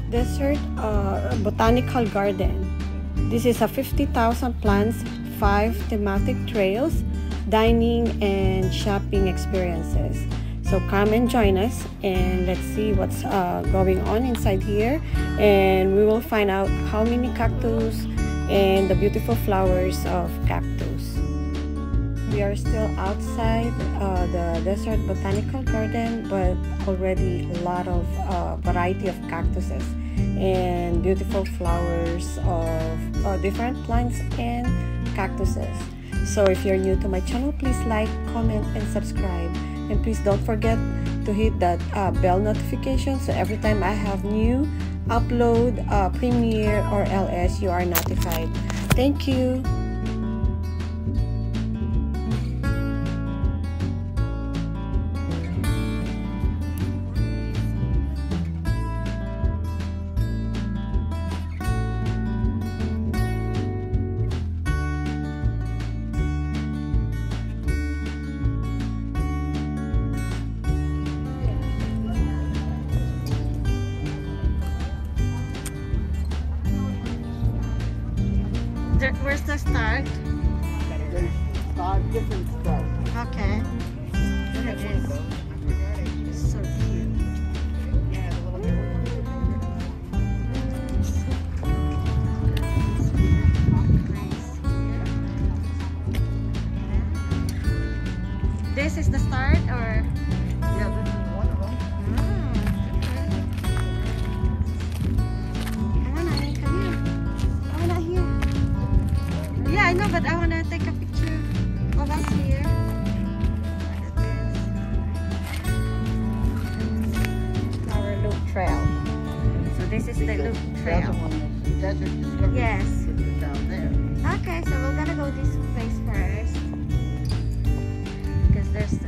Desert Botanical Garden. This is a 50,000 plants, 5 thematic trails, dining and shopping experiences. So come and join us and let's see what's going on inside here, and we will find out how many cactus and the beautiful flowers of cactus. We are still outside the Desert Botanical Garden, but already a lot of variety of cactuses and beautiful flowers of different plants and cactuses. So if you're new to my channel, please like, comment, and subscribe. And please don't forget to hit that bell notification so every time I have new upload, premiere, or LS, you are notified. Thank you. Where's the start? There's 5 different starts. Okay. There it is. It's so cute. This is the start, or? Yeah, this is one of them. Yeah, I know, but I want to take a picture of us here. Our loop trail. So this is the loop trail. Desert Discovery. Yes. Down there. Okay, so we're gonna go this place first because there's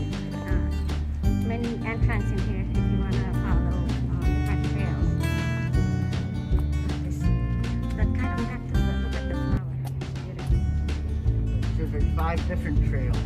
many entrances in here if you wanna follow different trails. That kind of cactus, but look at the flower. Beautiful. So there's 5 different trails.